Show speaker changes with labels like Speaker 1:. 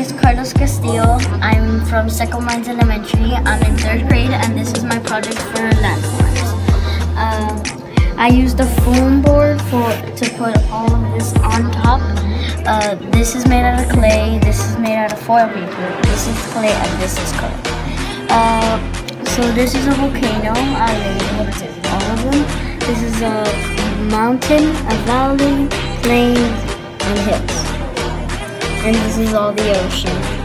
Speaker 1: is Carlos Castillo. I'm from Second Mines Elementary. I'm in 3rd grade and this is my project for landforms. I used a foam board to put all of this on top. This is made out of clay, this is made out of foil paper, this is clay, and this is clay. So this is a volcano. I labeled all of them. This is a mountain, a valley, plains, and hills. And this is all the ocean.